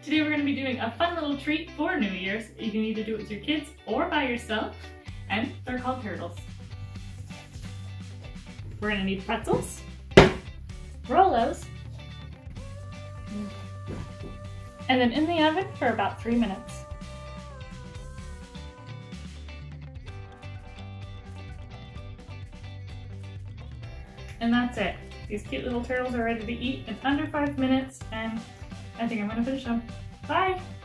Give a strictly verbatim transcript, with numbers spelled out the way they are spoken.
Today we're going to be doing a fun little treat for New Year's. You can either do it with your kids or by yourself, and they're called turtles. We're going to need pretzels, Rolos, and then in the oven for about three minutes. And that's it. These cute little turtles are ready to eat in under five minutes, and I think I'm gonna finish them. Bye!